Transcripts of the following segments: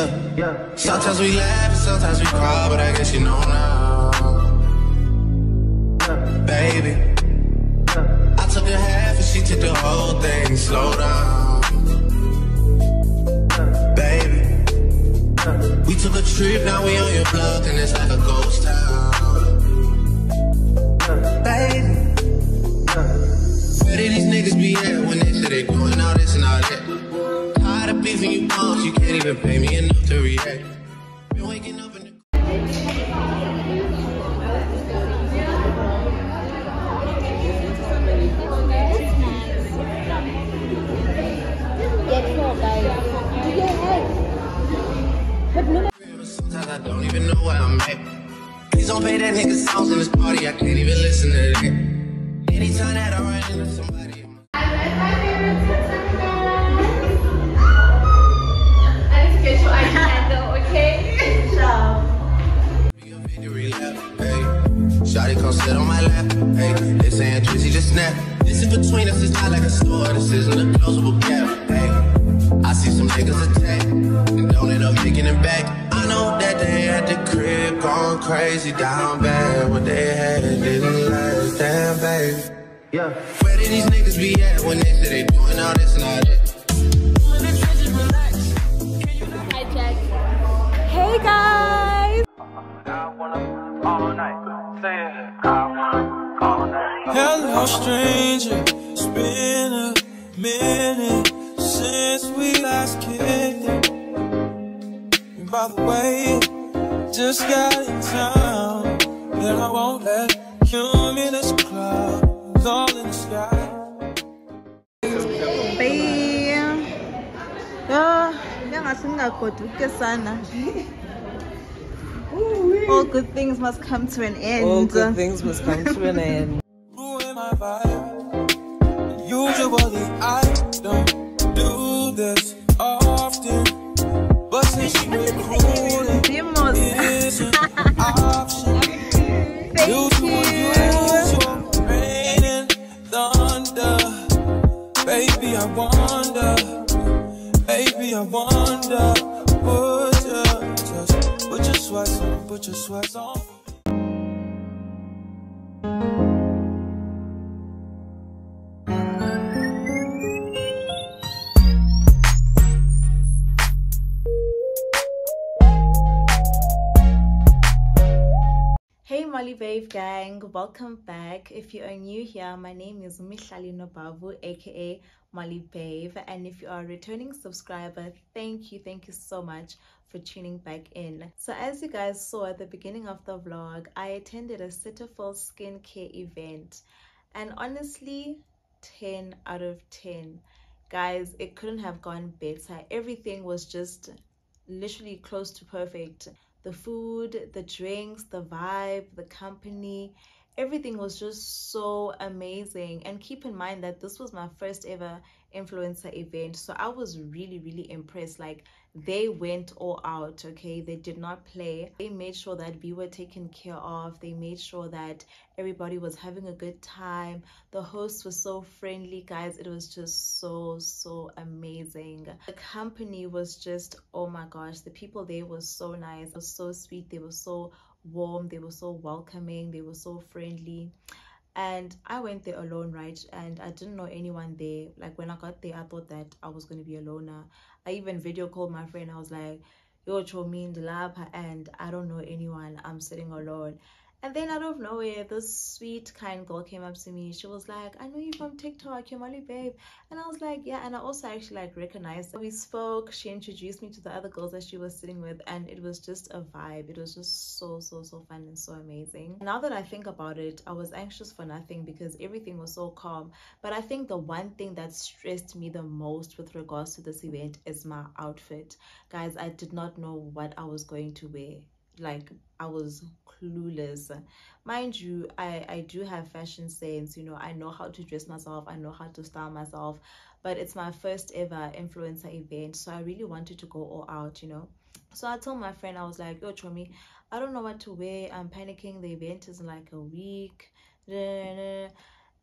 Yeah. Sometimes we laugh and sometimes we cry, but I guess you know now. Baby, I took a half and she took the whole thing. Slow down, baby. We took a trip, now we on your block and it's like a ghost town. Baby, where did these niggas be at when they say they doing all this and all that? Tired of beefing you bums, you can't even pay me enough to react. Been waking up in the sometimes I don't even know where I'm at. Please don't pay that nigga songs in this party, I can't even listen to that. Anytime that I run into somebody. I need to get your eye candle, okay? Be a victory lap, hey. Shawty come sit on my lap, hey. They saying Drizzy just snap. This in between us is not like a store, this isn't a closable gap, hey. I see some niggas attack and don't end up making it back. I know that they at the crib going crazy down bad. What they had didn't last, damn baby. Yeah. Where did these niggas be at when they say they doing all this and all that? Hi, Jack. Hey, guys. Hello, stranger. It's been a minute since we last kicked it. And by the way, just got in town, and I won't let cumulus clouds all in the sky. All good things must come to an end. All good things must come to an end. Ruin my vibe. Usually I don't do this often, but since we're cruel, it's an option. Due to unusual rain and thunder, baby, I wonder, put your sweats on, put your sweats on. Hey Molly Babe gang, welcome back. If you are new here, my name is Mihlali Nobavu, aka Molly Babe, and if you are a returning subscriber, thank you so much for tuning back in. So as you guys saw at the beginning of the vlog, I attended a Cetaphil skincare event, and honestly, 10 out of 10. Guys, it couldn't have gone better. Everything was just literally close to perfect. The food, the drinks, the vibe, the company, everything was just so amazing. And keep in mind that this was my first ever influencer event, so I was really impressed. Like, they went all out, okay? They did not play. They made sure that we were taken care of. They made sure that everybody was having a good time. The host was so friendly, guys. It was just so amazing. The company was just, oh my gosh, the people there were so nice. They were so sweet. They were so warm. They were so welcoming. They were so friendly. And I went there alone, right? And I didn't know anyone there. Like, when I got there, I thought that I was going to be alone. I even video called my friend. I was like, yo, Chomin, the lab, and I don't know anyone. I'm sitting alone. And then out of nowhere, this sweet, kind girl came up to me. She was like, I know you from TikTok, you're Molly Babe. And I was like, yeah. And I also actually like recognized her. We spoke. She introduced me to the other girls that she was sitting with, and it was just a vibe. It was just so fun and so amazing. Now that I think about it, I was anxious for nothing because everything was so calm. But I think the one thing that stressed me the most with regards to this event is my outfit. Guys, I did not know what I was going to wear. Like, I was clueless. Mind you, I do have fashion sense, you know. I know how to dress myself, I know how to style myself, but it's my first ever influencer event, so I really wanted to go all out, you know. So I told my friend, I was like, yo Chomi, I don't know what to wear, I'm panicking, the event is in like a week. And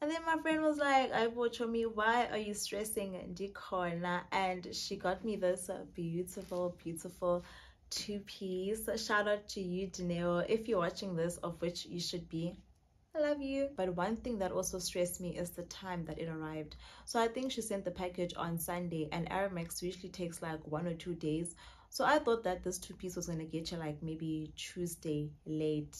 And then my friend was like, I bought me, why are you stressing Dikona? And she got me this beautiful, beautiful two-piece. Shout out to you, Dineo, if you're watching this, of which you should be. I love you. But one thing that also stressed me is the time that it arrived. So I think she sent the package on Sunday, and Aramex usually takes like 1 or 2 days. So I thought that this two-piece was going to get you like maybe Tuesday late.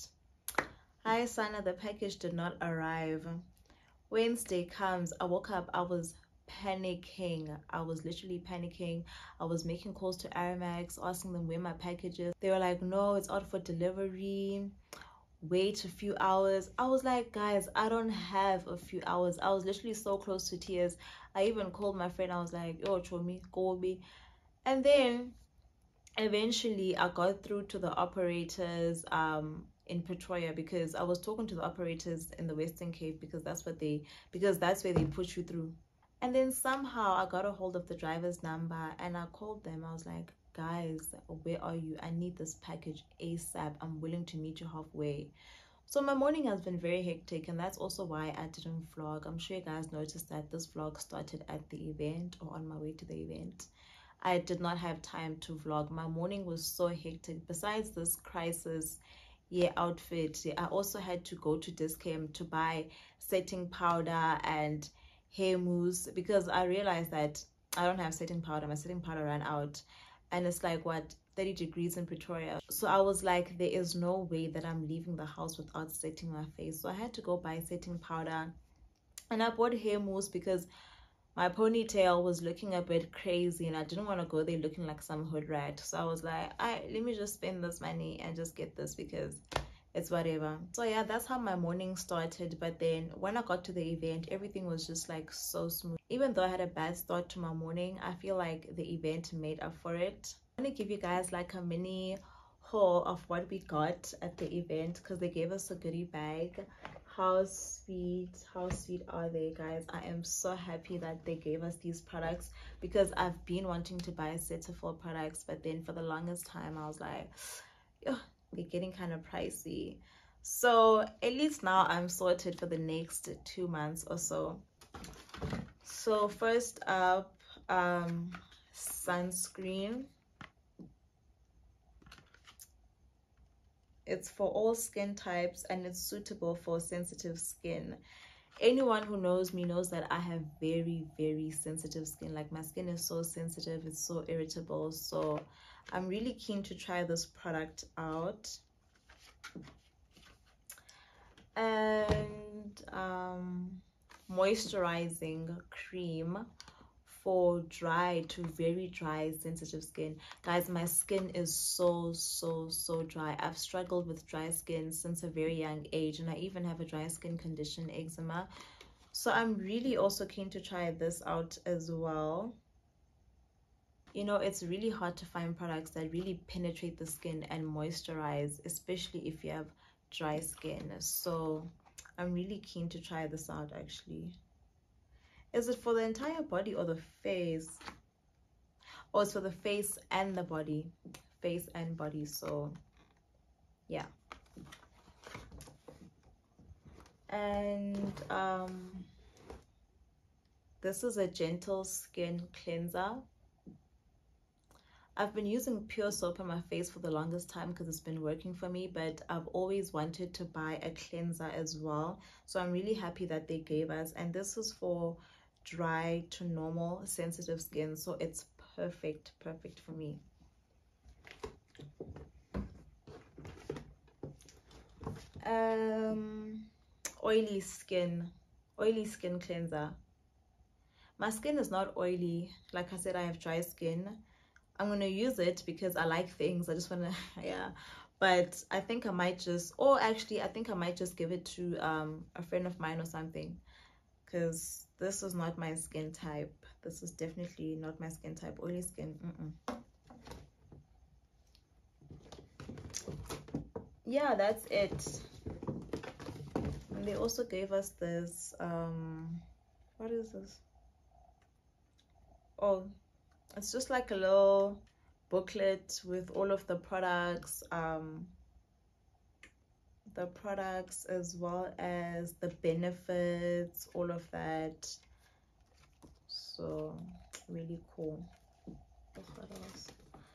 Hi, Sana, the package did not arrive. Wednesday comes, I woke up, I was panicking. I was literally panicking. I was making calls to Aramex, asking them where my package is. They were like, no, it's out for delivery. Wait a few hours. I was like, guys, I don't have a few hours. I was literally so close to tears. I even called my friend. I was like, yo, Chomi, call me. And then eventually I got through to the operators in Pretoria, because I was talking to the operators in the Western Cape, because that's where they put you through. And then somehow I got a hold of the driver's number and I called them. I was like, guys, where are you? I need this package ASAP. I'm willing to meet you halfway. So my morning has been very hectic, and that's also why I didn't vlog. I'm sure you guys noticed that this vlog started at the event, or on my way to the event. I did not have time to vlog. My morning was so hectic. Besides this crisis outfit, I also had to go to Dis-Chem to buy setting powder and hair mousse, because I realized that I don't have setting powder. My setting powder ran out, and it's like, what, 30 degrees in Pretoria. So I was like, there is no way that I'm leaving the house without setting my face. So I had to go buy setting powder, and I bought hair mousse because my ponytail was looking a bit crazy and I didn't want to go there looking like some hood rat. So I was like, let me just spend this money and just get this, because it's whatever. So yeah, that's how my morning started. But then when I got to the event, everything was just like so smooth. Even though I had a bad start to my morning, I feel like the event made up for it. I'm gonna give you guys like a mini haul of what we got at the event, because they gave us a goodie bag. How sweet are they, guys? I am so happy that they gave us these products, because I've been wanting to buy Cetaphil products, but then for the longest time I was like, oh, they're getting kind of pricey. So at least now I'm sorted for the next 2 months or so. So first up, sunscreen. It's for all skin types and it's suitable for sensitive skin. Anyone who knows me knows that I have very, very sensitive skin. Like, my skin is so sensitive, it's so irritable. So I'm really keen to try this product out. And moisturizing cream for dry to very dry sensitive skin. Guys, my skin is so dry. I've struggled with dry skin since a very young age, and I even have a dry skin condition, eczema. So I'm really also keen to try this out as well. You know, it's really hard to find products that really penetrate the skin and moisturize, especially if you have dry skin. So I'm really keen to try this out. Actually, is it for the entire body or the face? Oh, it's for the face and the body. Face and body. So yeah. And this is a gentle skin cleanser. I've been using pure soap on my face for the longest time because it's been working for me, but I've always wanted to buy a cleanser as well. So I'm really happy that they gave us, and this is for dry to normal sensitive skin, so it's perfect for me. Oily skin cleanser. My skin is not oily. Like I said, I have dry skin. I'm gonna use it because I like things. I just wanna yeah, but I think I might just, or actually I think I might just give it to a friend of mine or something, because this is not my skin type. This is definitely not my skin type. Oily skin, yeah, that's it. And they also gave us this what is this? Oh, it's just like a little booklet with all of the products. the products as well as the benefits, all of that. So really cool. What else?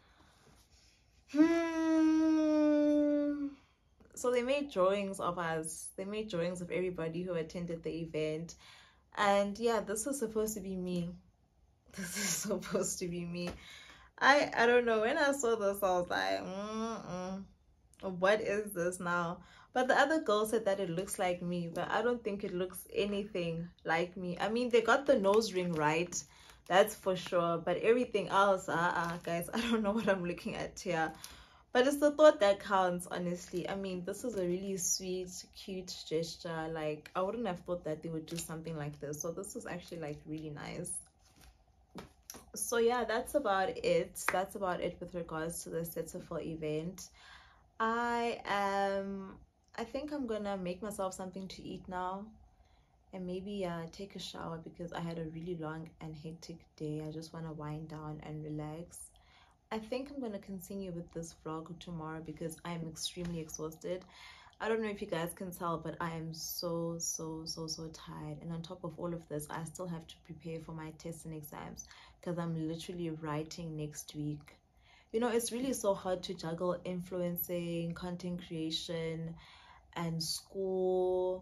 So they made drawings of us. They made drawings of everybody who attended the event. And yeah, this was supposed to be me. This is supposed to be me. I don't know. When I saw this, I was like, what is this now? But the other girl said that it looks like me, but I don't think it looks anything like me. I mean, they got the nose ring right, that's for sure, but everything else, guys, I don't know what I'm looking at here. But it's the thought that counts, honestly. I mean, this is a really sweet, cute gesture. Like, I wouldn't have thought that they would do something like this. So this is actually like really nice. So yeah, that's about it. That's about it with regards to the Cetaphil event. I think I'm gonna make myself something to eat now, and maybe take a shower because I had a really long and hectic day. I just want to wind down and relax. I think I'm gonna continue with this vlog tomorrow because I am extremely exhausted. I don't know if you guys can tell, but I am so tired, and on top of all of this, I still have to prepare for my tests and exams because I'm literally writing next week. You know, it's really so hard to juggle influencing, content creation, and school.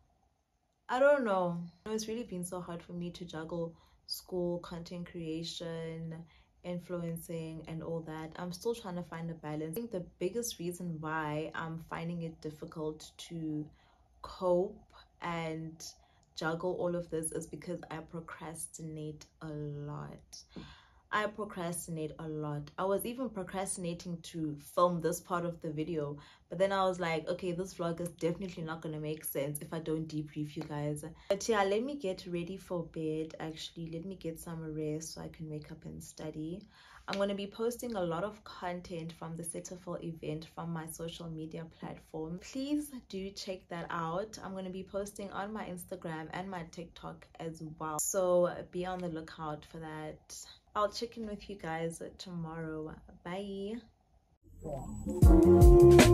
I don't know. It's really been so hard for me to juggle school, content creation, influencing, and all that. I'm still trying to find a balance. I think the biggest reason why I'm finding it difficult to cope and juggle all of this is because I procrastinate a lot. I procrastinate a lot. I was even procrastinating to film this part of the video, but then I was like, okay, this vlog is definitely not gonna make sense if I don't debrief you guys. But yeah, let me get ready for bed. Actually, let me get some rest so I can wake up and study. I'm going to be posting a lot of content from the Cetaphil event from my social media platform. Please do check that out. I'm going to be posting on my Instagram and my TikTok as well, so be on the lookout for that. I'll check in with you guys tomorrow. Bye.